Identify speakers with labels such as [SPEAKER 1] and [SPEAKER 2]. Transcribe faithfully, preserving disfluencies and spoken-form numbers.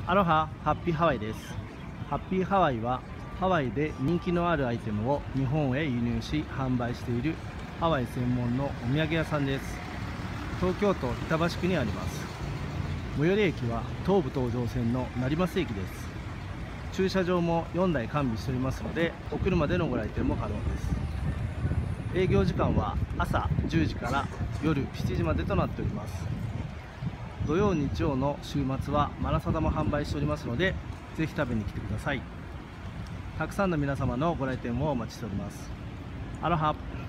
[SPEAKER 1] アロハ、ハッピーハワイです。ハッピーハワイはハワイで人気のあるアイテムを日本へ輸入し販売しているハワイ専門のお土産屋さんです。東京都板橋区にあります。最寄り駅は東武東上線の成増駅です。駐車場もよんだい完備しておりますので、お車でのご来店も可能です。営業時間は朝じゅうじから夜しちじまでとなっております。土曜日曜の週末はマラサダも販売しておりますので、ぜひ食べに来てください。たくさんの皆様のご来店をお待ちしております。アロハ。